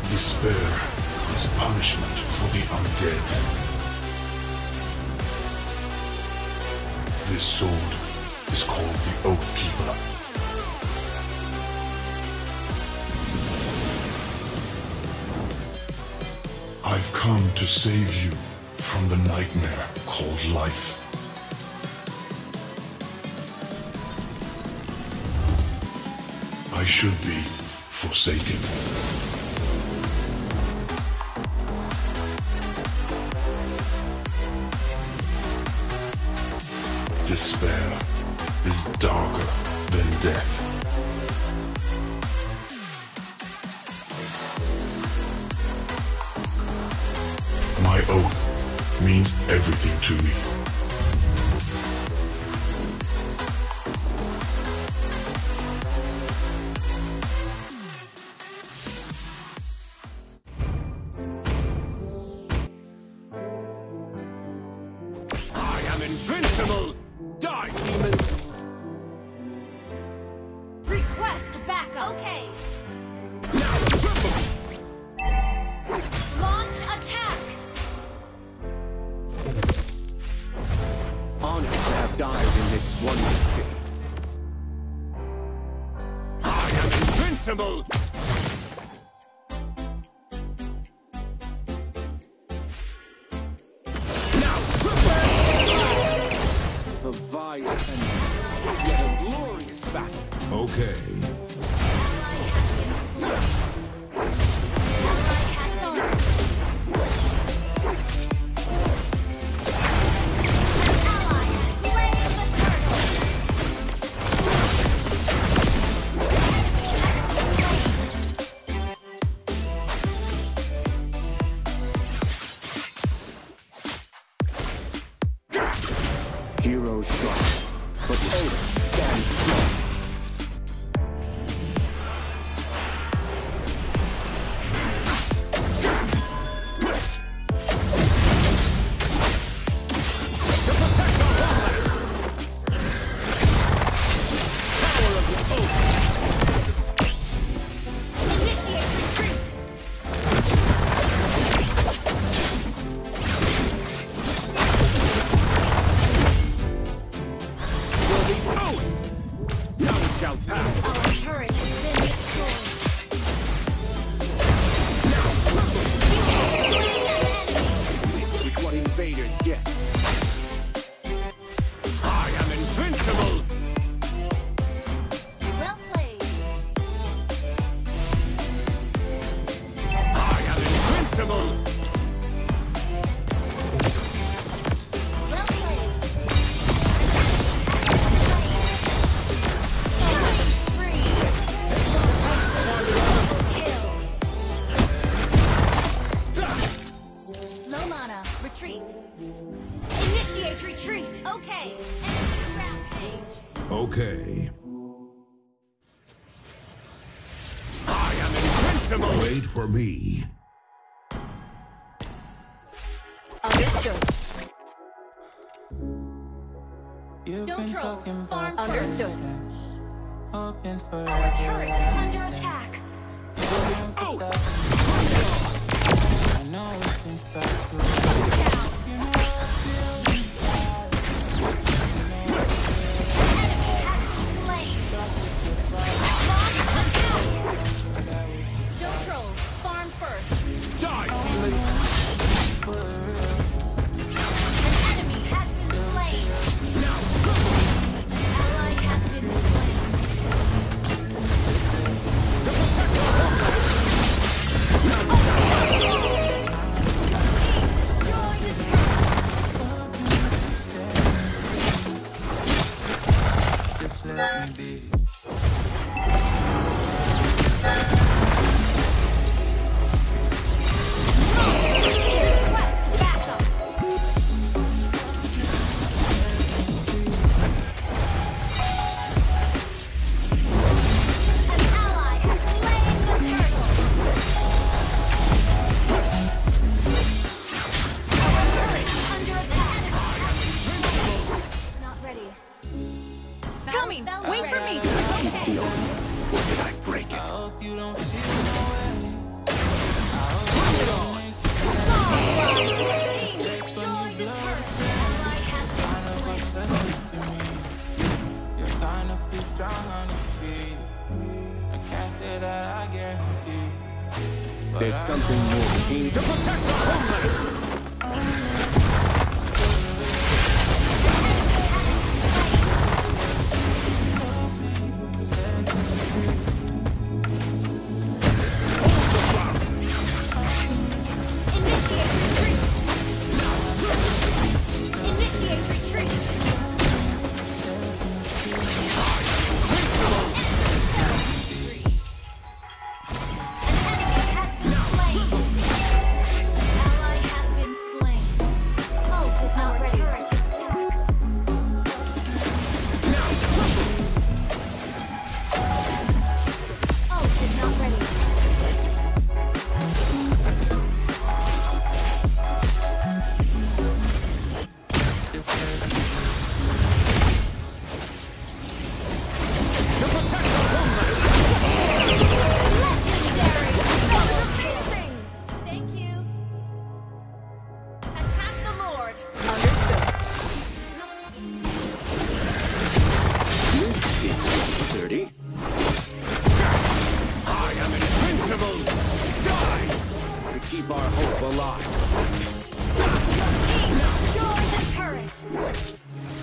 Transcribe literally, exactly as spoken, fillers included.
Despair is punishment for the undead. This sword is called the Oath Keeper. I've come to save you from the nightmare called life. I should be forsaken. Despair is darker than death. My oath means everything to me. I am invincible! Die, demons! Request backup. Okay. Now, triple! Launch attack. Honored to have died in this wondrous city. I am invincible! Now, triple! A vile enemy, yet a glorious battle. Okay. Ally has been slain. Ally has been Ally has slain the turtle. Heroes strike, but Oath stands strong. To protect our homeland! Power of the Oath! Initiate retreat. For the Oath! None shall pass! Our turret has been destroyed. Now, this is what invaders get. I am invincible! Well played. I am invincible! Well played. Killing spree. Kill. Low mana. Retreat. Initiate retreat. Okay. Enemy rampage. Okay. I am invincible! Wait for me. Understood. You've Don't been troll. talking Farm about first. patience, hoping for Our turret is under resistance. attack. Oath! I know it's infatual. Down. You know I feel inside. Enemy has been slain. Launch attack. Don't troll. Farm first. Die, demons! An enemy has been slain. Now, triple! Ally has been slain. To protect our homeland! Destroy the turret. Just let me be. Request backup. An ally has slain the turtle. Our turret is under attack. Not ready. Coming. Wait for me. The Oath. Or did I break I it? hope you don't feel no way. Destroy the turret. Ally has Kind of been slain. obsessive to me. You're kind of too strong on your feet. I can't say that I guarantee. But There's I something more keen to protect the homeland! Initiate retreat! Keep our hope alive. Your team destroyed the turret!